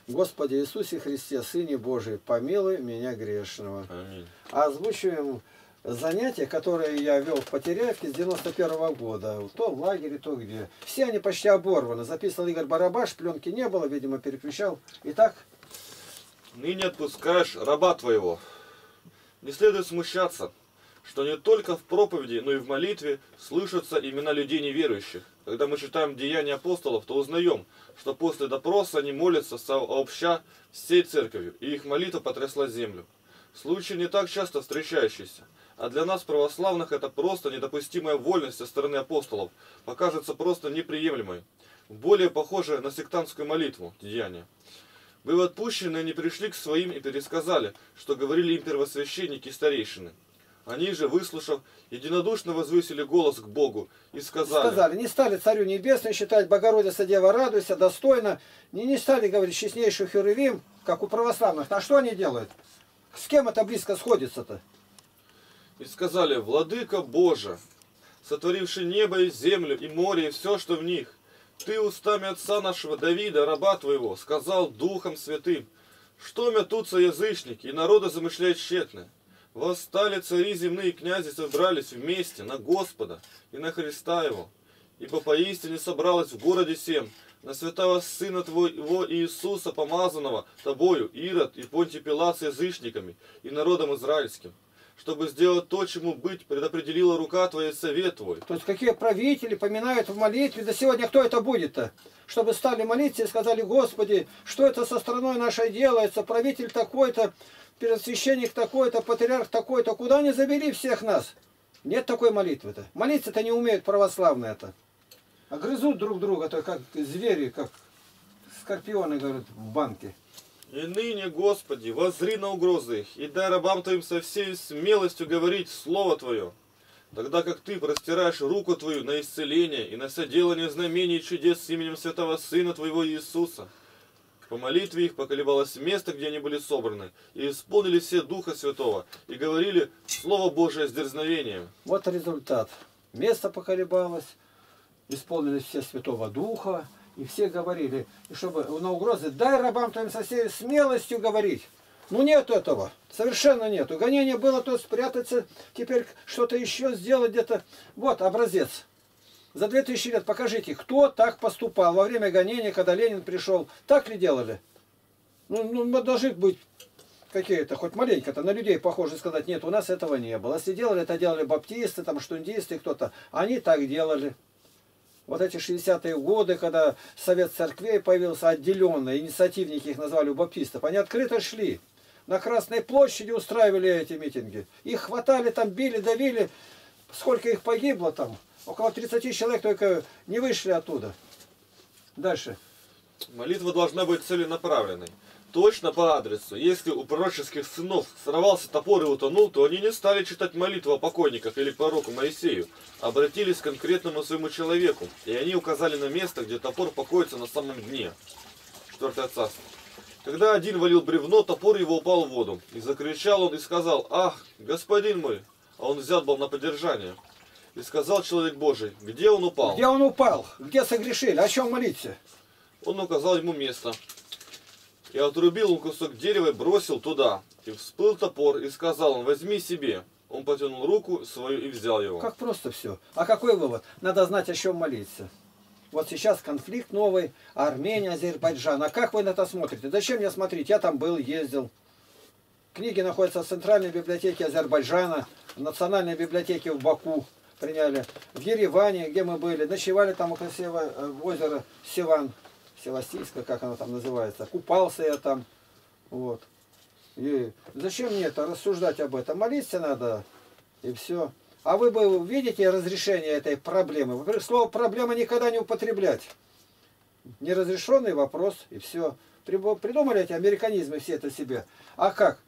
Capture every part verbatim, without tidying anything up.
Господи Иисусе Христе, Сыне Божий, помилуй меня грешного. Аминь. Озвучиваем занятия, которые я вел в Потеряевке с девяносто первого года. То в лагере, то где. Все они почти оборваны. Записывал Игорь Барабаш, пленки не было, видимо, переключал. Итак. Ныне отпускаешь раба твоего. Не следует смущаться, что не только в проповеди, но и в молитве слышатся имена людей неверующих. Когда мы читаем Деяния апостолов, то узнаем, что после допроса они молятся сообща всей церковью, и их молитва потрясла землю. Случай не так часто встречающийся, а для нас, православных, это просто недопустимая вольность со стороны апостолов, покажется просто неприемлемой, более похожая на сектантскую молитву Деяния. Вы отпущены, они пришли к своим и пересказали, что говорили им первосвященники и старейшины. Они же, выслушав, единодушно возвысили голос к Богу и сказали... Сказали, не стали Царю Небесному считать, Богородица Дева, радуйся, достойно. Не, не стали говорить честнейший Херувим, как у православных. А что они делают? С кем это близко сходится-то? И сказали, Владыка Боже, сотворивший небо и землю, и море, и все, что в них, Ты устами отца нашего Давида, раба Твоего, сказал Духом Святым, что мятутся язычники, и народы замышляют тщетно. Восстали цари земные, князи собрались вместе на Господа и на Христа Его. Ибо поистине собралось в городе сем на святого Сына Твоего Иисуса, помазанного Тобою, Ирод и Понтий Пилат с язычниками и народом израильским, чтобы сделать то, чему быть предопределила рука Твоя и совет Твой. То есть какие правители поминают в молитве, да сегодня кто это будет-то? Чтобы стали молиться и сказали, Господи, что это со страной нашей делается, правитель такой-то, первосвященник такой-то, патриарх такой-то, куда они завели всех нас? Нет такой молитвы-то. Молиться-то не умеют православные-то. А грызут друг друга, то как звери, как скорпионы, говорят, в банке. И ныне, Господи, воззри на угрозы их, и дай рабам Твоим со всей смелостью говорить Слово Твое, тогда как Ты простираешь руку Твою на исцеление и на соделание знамений и чудес с именем Святого Сына Твоего Иисуса. По молитве их поколебалось место, где они были собраны, и исполнили все Духа Святого, и говорили Слово Божие с дерзновением. Вот результат. Место поколебалось, исполнили все Святого Духа, и все говорили, и чтобы на угрозы, дай рабам твоим со всей смелостью говорить. Ну нет этого, совершенно нету. Гонение было, то спрятаться, теперь что-то еще сделать где-то. Вот образец. За две тысячи лет покажите, кто так поступал во время гонения, когда Ленин пришел. Так ли делали? Ну, ну должны быть какие-то, хоть маленько-то, на людей похоже сказать, нет, у нас этого не было. Если делали, это делали баптисты, там штундисты, кто-то. Они так делали. Вот эти шестидесятые годы, когда Совет Церквей появился отделенный, инициативники их назвали у баптистов, они открыто шли. На Красной площади устраивали эти митинги. Их хватали, там били, давили. Сколько их погибло там? Около тридцати человек только не вышли оттуда. Дальше. Молитва должна быть целенаправленной. Точно по адресу. Если у пророческих сынов сорвался топор и утонул, то они не стали читать молитву о покойниках или пророку Моисею, а обратились к конкретному своему человеку, и они указали на место, где топор покоится на самом дне. Четвертое царство. Когда один валил бревно, топор его упал в воду, и закричал он и сказал, «Ах, господин мой!» А он взят был на поддержание. И сказал человек Божий, где он упал? Где он упал? Где согрешили? О чем молиться? Он указал ему место. И отрубил он кусок дерева и бросил туда. И всплыл топор, и сказал он, возьми себе. Он потянул руку свою и взял его. Как просто все. А какой вывод? Надо знать, о чем молиться. Вот сейчас конфликт новый, Армения, Азербайджан. А как вы на это смотрите? Зачем мне смотреть? Я там был, ездил. Книги находятся в Центральной библиотеке Азербайджана, в Национальной библиотеке в Баку. Приняли. В Ереване, где мы были, ночевали там у красивого озера Севан, Севастийское, как оно там называется. Купался я там. Вот. И зачем мне это рассуждать об этом? Молиться надо, и все. А вы бы видите разрешение этой проблемы? Во-первых, слово проблема никогда не употреблять. Неразрешенный вопрос, и все. Придумали эти американизмы все это себе. А как?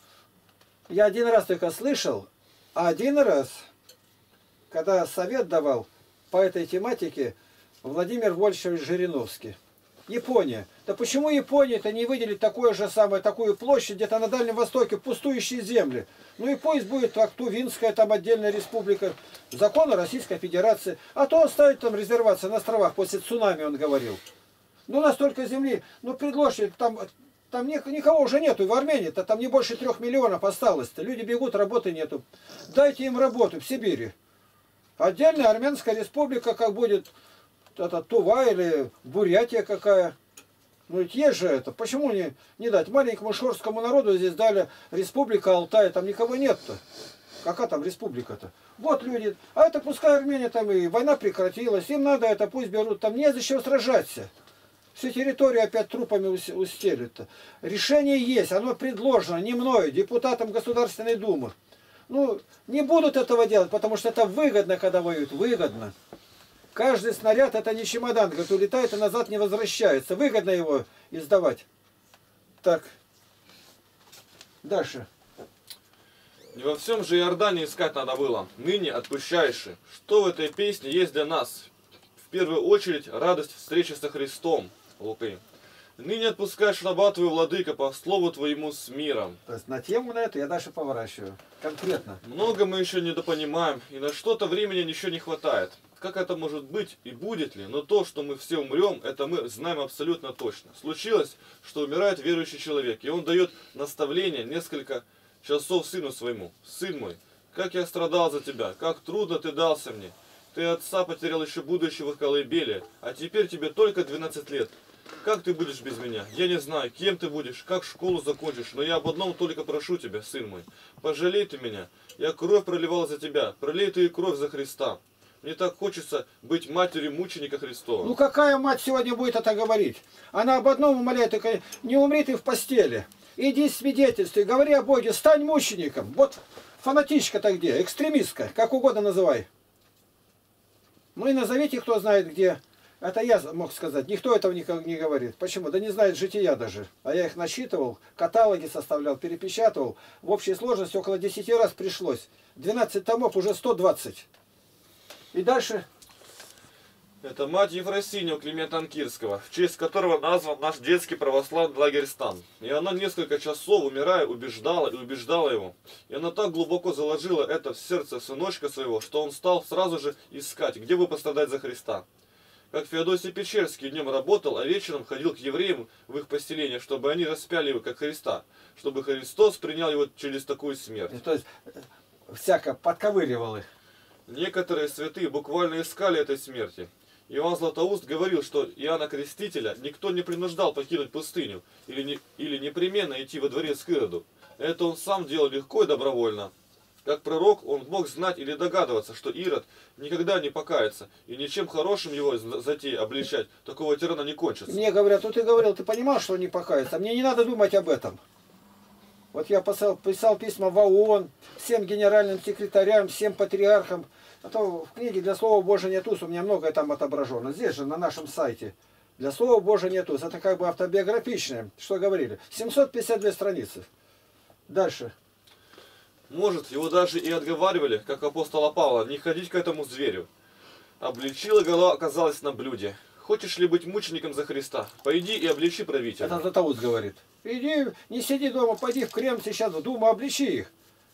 Я один раз только слышал, а один раз, когда совет давал по этой тематике Владимир Вольфович Жириновский. Япония. Да почему Япония-то не выделить такое же самое, такую площадь где-то на Дальнем Востоке, пустующие земли? Ну и пусть будет так, Тувинская, там отдельная республика, законы Российской Федерации. А то оставить там резервации на островах, после цунами он говорил. Ну, настолько земли, ну, предложите, там, там никого уже нету, и в Армении-то там не больше трех миллионов осталось-то. Люди бегут, работы нету. Дайте им работу в Сибири. Отдельная Армянская республика, как будет это, Тува или Бурятия какая. Ну ведь есть же это. Почему не, не дать? Маленькому шорскому народу здесь дали республика Алтай, там никого нет-то. Какая там республика-то? Вот люди, а это пускай Армения там и война прекратилась, им надо это, пусть берут, там незачем сражаться. Всю территорию опять трупами устелят-то. Решение есть, оно предложено не мною, депутатам Государственной Думы. Ну, не будут этого делать, потому что это выгодно, когда воюют, выгодно. Каждый снаряд это не чемодан, говорит, улетает и назад не возвращается. Выгодно его издавать. Так. Дальше. Не во всем же Иордании искать надо было. Ныне отпущаешь. Что в этой песне есть для нас? В первую очередь радость встречи со Христом. Луки. Ныне отпускаешь раба твою, владыка, по слову твоему с миром. То есть на тему на эту я дальше поворачиваю. Конкретно. Много мы еще недопонимаем, и на что-то времени еще не хватает. Как это может быть и будет ли? Но то, что мы все умрем, это мы знаем абсолютно точно. Случилось, что умирает верующий человек, и он дает наставление несколько часов сыну своему. Сын мой, как я страдал за тебя, как трудно ты дался мне. Ты отца потерял еще будущего в колыбели, а теперь тебе только двенадцать лет. Как ты будешь без меня? Я не знаю, кем ты будешь, как школу закончишь, но я об одном только прошу тебя, сын мой. Пожалей ты меня. Я кровь проливал за тебя, пролей ты и кровь за Христа. Мне так хочется быть матерью мученика Христова. Ну какая мать сегодня будет это говорить? Она об одном умоляет, только не умри ты в постели. Иди свидетельствуй, говори о Боге, стань мучеником. Вот фанатичка-то где, экстремистка, как угодно называй. Ну и назовите, кто знает где. Это я мог сказать. Никто этого никак не говорит. Почему? Да не знает жития даже. А я их насчитывал, каталоги составлял, перепечатывал. В общей сложности около десяти раз пришлось. двенадцать томов, уже сто двадцать. И дальше. Это мать Ефросинья у Климента Анкирского, в честь которого назван наш детский православный лагерь Стан. И она несколько часов, умирая, убеждала и убеждала его. И она так глубоко заложила это в сердце сыночка своего, что он стал сразу же искать, где бы пострадать за Христа. Как Феодосий Печерский днем работал, а вечером ходил к евреям в их поселение, чтобы они распяли его как Христа, чтобы Христос принял его через такую смерть. То есть всяко подковыривал их. Некоторые святые буквально искали этой смерти. Иоанн Златоуст говорил, что Иоанна Крестителя никто не принуждал покинуть пустыню или, не, или непременно идти во дворец к Ироду. Это он сам делал легко и добровольно. Как пророк, он мог знать или догадываться, что Ирод никогда не покается, и ничем хорошим его затеи обличать такого тирана не кончится. Мне говорят, ну ты говорил, ты понимал, что он не покается, а мне не надо думать об этом. Вот я писал, писал письма в ООН, всем генеральным секретарям, всем патриархам. А то в книге «Для Слова Божия нетус» у меня многое там отображено. Здесь же, на нашем сайте. «Для Слова Божия нетус». Это как бы автобиографичное. Что говорили? семьсот пятьдесят две страницы. Дальше. Может, его даже и отговаривали, как апостола Павла, не ходить к этому зверю. Обличила голова оказалась на блюде. Хочешь ли быть мучеником за Христа? Пойди и обличи правителя. Это Златоуст говорит. Иди, не сиди дома, пойди в Кремль сейчас в Думу, обличи их.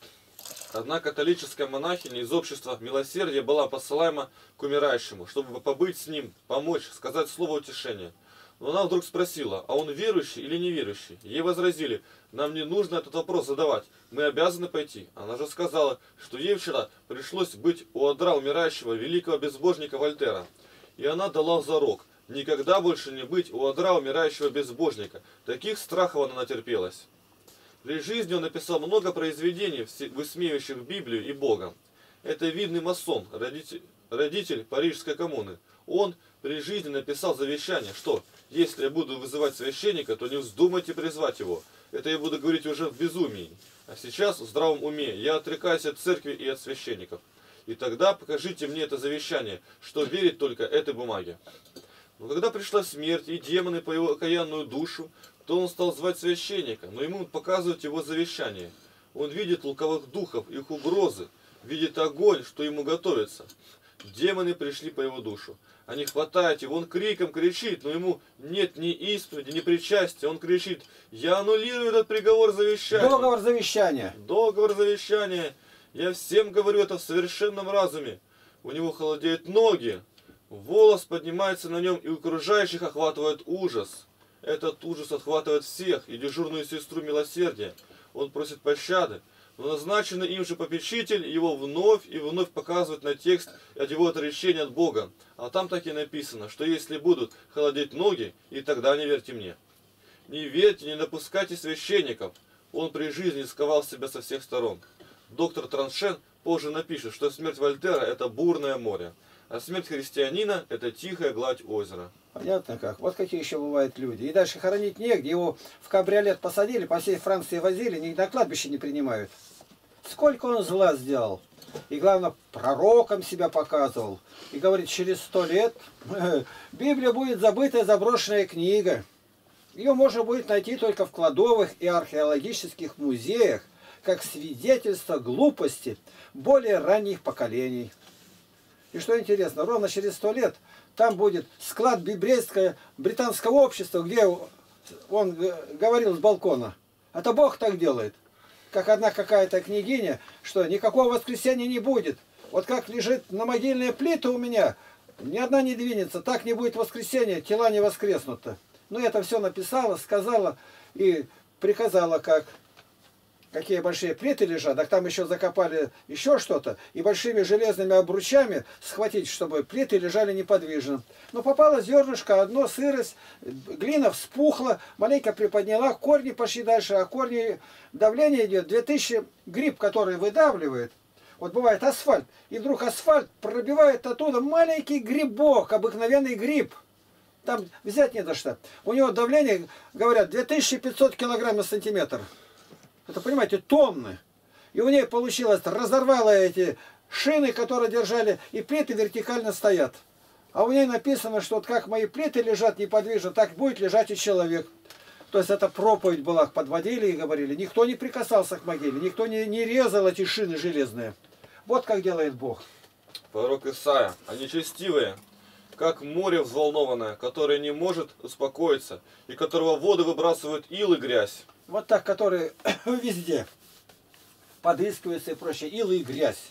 Одна католическая монахиня из общества милосердия была посылаема к умирающему, чтобы побыть с ним, помочь, сказать слово утешения. Но она вдруг спросила, а он верующий или неверующий? Ей возразили, нам не нужно этот вопрос задавать, мы обязаны пойти. Она же сказала, что ей вчера пришлось быть у одра умирающего великого безбожника Вольтера. И она дала зарок, никогда больше не быть у одра умирающего безбожника. Таких страхов она натерпелась. При жизни он написал много произведений, высмеивающих Библию и Бога. Это видный масон, родитель, родитель Парижской коммуны. Он при жизни написал завещание, что если я буду вызывать священника, то не вздумайте призвать его. Это я буду говорить уже в безумии. А сейчас в здравом уме я отрекаюсь от церкви и от священников. И тогда покажите мне это завещание, что верить только этой бумаге. Но когда пришла смерть и демоны по его окаянную душу, то он стал звать священника, но ему показывают его завещание. Он видит луковых духов, их угрозы, видит огонь, что ему готовится. Демоны пришли по его душу. Они хватают его, он криком кричит, но ему нет ни исповеди, ни причастия. Он кричит, я аннулирую этот приговор завещания. Договор завещания. Договор завещания. Я всем говорю это в совершенном разуме. У него холодеют ноги. Волос поднимается на нем, и окружающих охватывает ужас. Этот ужас отхватывает всех, и дежурную сестру милосердия. Он просит пощады, но назначенный им же попечитель его вновь и вновь показывает на текст от его отречения от Бога. А там так и написано, что если будут холодеть ноги, и тогда не верьте мне. Не верьте, не допускайте священников. Он при жизни сковал себя со всех сторон. Доктор Траншен позже напишет, что смерть Вольтера – это бурное море, а смерть христианина – это тихая гладь озера. Понятно как. Вот какие еще бывают люди. И дальше хоронить негде. Его в кабриолет посадили, по всей Франции возили, ни на кладбище не принимают. Сколько он зла сделал. И главное, пророком себя показывал. И говорит, через сто лет Библия будет забытая, заброшенная книга. Ее можно будет найти только в кладовых и археологических музеях, как свидетельство глупости более ранних поколений. И что интересно, ровно через сто лет там будет склад библейского британского общества, где он говорил с балкона. Это Бог так делает. Как одна какая-то княгиня, что никакого воскресения не будет. Вот как лежит на могильные плиты у меня, ни одна не двинется, так не будет воскресения, тела не воскреснут. Ну, это все написала, сказала и приказала, как какие большие плиты лежат, так там еще закопали еще что-то, и большими железными обручами схватить, чтобы плиты лежали неподвижно. Но попало зернышко, одно, сырость, глина вспухла, маленько приподняла, корни пошли дальше, а корни давление идет, две тысячи гриб, который выдавливает. Вот бывает асфальт, и вдруг асфальт пробивает оттуда маленький грибок, обыкновенный гриб. Там взять не за что. У него давление, говорят, две тысячи пятьсот килограмм на сантиметр. Это, понимаете, тонны. И у нее получилось, разорвало эти шины, которые держали, и плиты вертикально стоят. А у нее написано, что вот как мои плиты лежат неподвижно, так будет лежать и человек. То есть это проповедь была, подводили и говорили. Никто не прикасался к могиле, никто не, не резал эти шины железные. Вот как делает Бог. Пророк Исаия, они нечестивые, как море взволнованное, которое не может успокоиться, и которого воды выбрасывают ил и грязь. Вот так, которые везде подыскиваются и прочее, ил и грязь.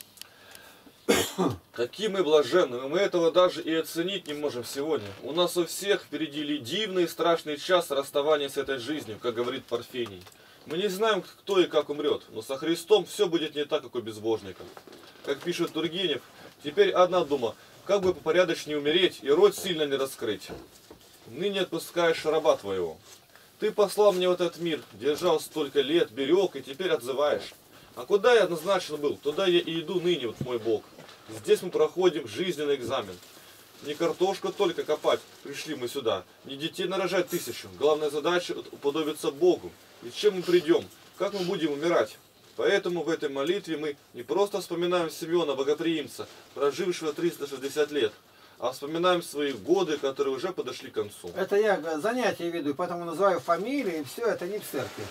Какие мы блаженны, мы этого даже и оценить не можем сегодня. У нас у всех впереди дивный и страшный час расставания с этой жизнью, как говорит Парфений. Мы не знаем, кто и как умрет, но со Христом все будет не так, как у безбожников. Как пишет Тургенев, теперь одна дума, как бы попорядочнее умереть и рот сильно не раскрыть. Ныне отпускаешь раба твоего. Ты послал мне в этот мир, держал столько лет, берег, и теперь отзываешь. А куда я однозначно был, туда я и иду ныне, вот мой Бог. Здесь мы проходим жизненный экзамен. Не картошку только копать пришли мы сюда, не детей нарожать тысячу. Главная задача уподобиться Богу. И чем мы придем, как мы будем умирать. Поэтому в этой молитве мы не просто вспоминаем Симеона Богоприимца, прожившего триста шестьдесят лет, а вспоминаем свои годы, которые уже подошли к концу. Это я занятия веду, поэтому называю фамилии, и все, это не в церкви.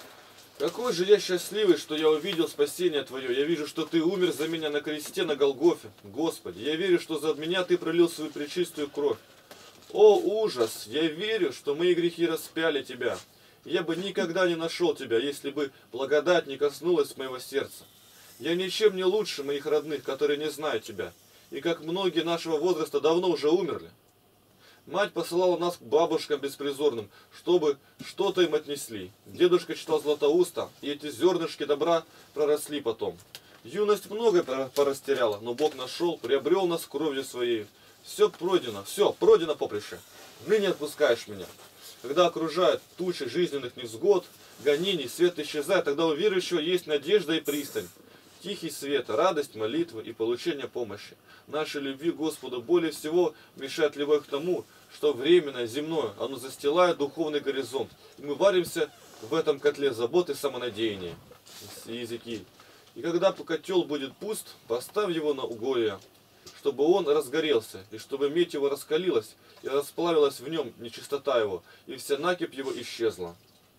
Какой же я счастливый, что я увидел спасение Твое. Я вижу, что Ты умер за меня на кресте на Голгофе. Господи, я верю, что за меня Ты пролил свою пречистую кровь. О, ужас! Я верю, что мои грехи распяли Тебя. Я бы никогда не нашел Тебя, если бы благодать не коснулась моего сердца. Я ничем не лучше моих родных, которые не знают Тебя. И как многие нашего возраста давно уже умерли. Мать посылала нас к бабушкам беспризорным, чтобы что-то им отнесли. Дедушка читал Златоуста, и эти зернышки добра проросли потом. Юность многое порастеряла, но Бог нашел, приобрел нас кровью своей. Все пройдено, все, пройдено поприще. Ныне отпускаешь меня. Когда окружают тучи жизненных невзгод, гонений, свет исчезает, тогда у верующего есть надежда и пристань. Тихий свет, радость, молитва и получение помощи. Нашей любви к Господу более всего мешает любовь к тому, что временное, земное, оно застилает духовный горизонт. И мы варимся в этом котле заботы и самонадеяния. Языки. И когда котел будет пуст, поставь его на уголье, чтобы он разгорелся, и чтобы медь его раскалилась, и расплавилась в нем нечистота его, и вся накипь его исчезла.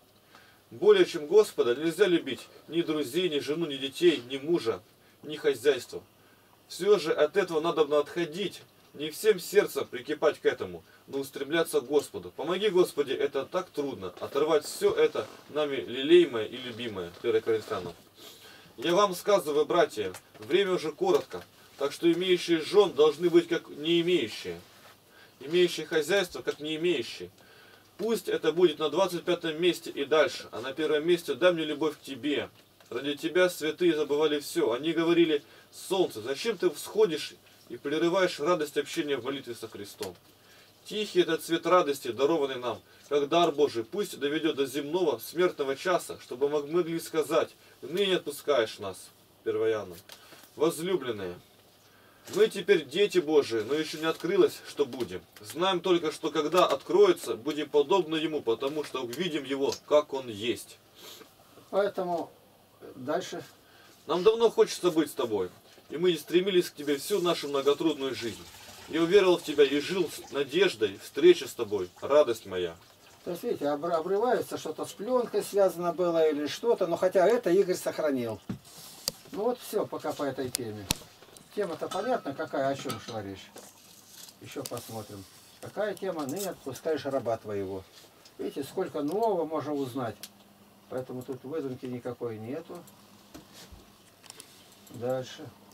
Более чем Господа нельзя любить ни друзей, ни жену, ни детей, ни мужа, ни хозяйство. Все же от этого надо отходить, не всем сердцем прикипать к этому, но устремляться к Господу. Помоги, Господи, это так трудно, оторвать все это нами лелеемое и любимое. первое Коринфянам. Я вам сказываю, братья, время уже коротко. Так что имеющие жен должны быть как не имеющие. Имеющие хозяйство как не имеющие. Пусть это будет на двадцать пятом месте и дальше, а на первом месте дай мне любовь к тебе. Ради тебя святые забывали все. Они говорили: солнце, зачем ты всходишь и прерываешь радость общения в молитве со Христом? Тихий этот цвет радости, дарованный нам, как дар Божий, пусть доведет до земного смертного часа, чтобы мы могли сказать: ныне отпускаешь нас. первое Иоанна. Возлюбленные, мы теперь дети Божии, но еще не открылось, что будем. Знаем только, что когда откроется, будем подобны Ему, потому что увидим Его, как Он есть. Поэтому дальше. Нам давно хочется быть с Тобой, и мы стремились к Тебе всю нашу многотрудную жизнь. Я уверовал в Тебя и жил с надеждой встречи с Тобой, радость моя. То есть, видите, обрывается, что-то с пленкой связано было или что-то, но хотя это Игорь сохранил. Ну вот все, пока по этой теме. Тема-то понятна, какая, о чем шла речь. Еще посмотрим. Какая тема? Ныне отпускаешь раба твоего. Видите, сколько нового можно узнать. Поэтому тут выдумки никакой нету. Дальше.